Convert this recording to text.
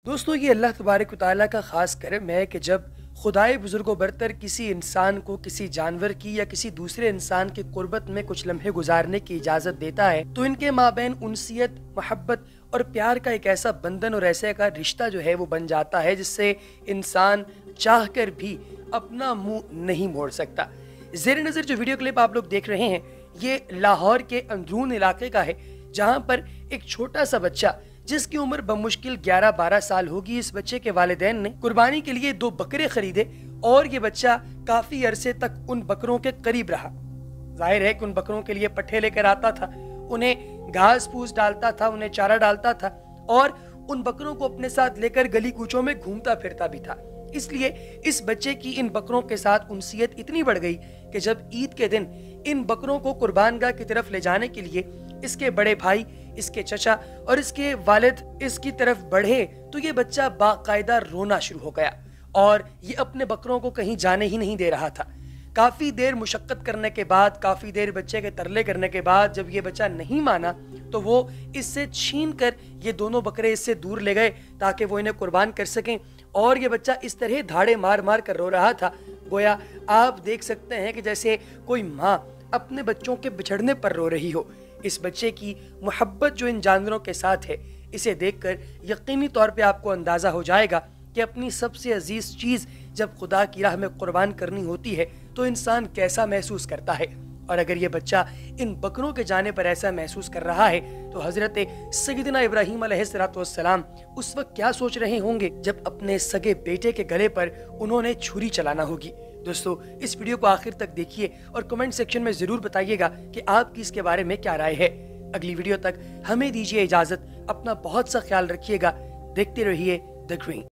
दोस्तों, ये अल्लाह तबारक व तआला का ख़ास करम है कि जब खुदाए बुजुर्गो बरतर किसी इंसान को किसी जानवर की या किसी दूसरे इंसान की कुर्बत में कुछ लम्हे गुजारने की इजाज़त देता है तो इनके माबैन उनसियत, मोहब्बत और प्यार का एक ऐसा बंधन और ऐसे का रिश्ता जो है वो बन जाता है जिससे इंसान चाह कर भी अपना मुंह नहीं मोड़ सकता। ज़ेर नज़र जो वीडियो क्लिप आप लोग देख रहे हैं ये लाहौर के अंदरून इलाके का है, जहाँ पर एक छोटा सा बच्चा जिसकी उम्र बमुश्किल 11-12 साल होगी, इस बच्चे के वालिदैन ने कुर्बानी के लिए 2 बकरे खरीदे और ये बच्चा काफी अरसे तक उन बकरों के करीब रहा। जाहिर है कि उन बकरों के लिए पट्ठे लेकर आता था, उन्हें घास फूस डालता था, उन्हें चारा डालता था और उन बकरों को अपने साथ लेकर गली कूचों में घूमता फिरता भी था। इसलिए इस बच्चे की इन बकरों के साथ उनसियत इतनी बढ़ गई कि जब ईद के दिन इन बकरों को कुर्बानगाह की तरफ ले जाने के लिए इसके बड़े भाई, इसके चचा और इसके वालिद इसकी तरफ बढ़े तो ये बच्चा बाकायदा रोना शुरू हो गया और ये अपने बकरों को कहीं जाने ही नहीं दे रहा था। काफी देर मुशक्कत करने के बाद, काफी देर बच्चे के तरले करने के बाद जब ये बच्चा नहीं माना तो वो इससे छीन कर ये दोनों बकरे इससे दूर ले गए ताकि वो इन्हें कुर्बान कर सकें। और ये बच्चा इस तरह धाड़े मार मार कर रो रहा था, गोया आप देख सकते हैं कि जैसे कोई माँ अपने बच्चों के बिछड़ने पर रो रही हो। इस बच्चे की मोहब्बत जो इन जानवरों के साथ है, इसे देखकर यकीनी तौर पे आपको अंदाज़ा हो जाएगा कि अपनी सबसे अजीज चीज़ जब खुदा की राह में कुर्बान करनी होती है तो इंसान कैसा महसूस करता है। और अगर ये बच्चा इन बकरों के जाने पर ऐसा महसूस कर रहा है तो हजरत सय्यदना इब्राहीम अलैहिस्सलाम उस वक्त क्या सोच रहे होंगे जब अपने सगे बेटे के गले पर उन्होंने छुरी चलाना होगी। दोस्तों, इस वीडियो को आखिर तक देखिए और कमेंट सेक्शन में जरूर बताइएगा कि आपकी इसके बारे में क्या राय है। अगली वीडियो तक हमें दीजिए इजाजत, अपना बहुत सा ख्याल रखिएगा। देखते रहिए द ग्रीन।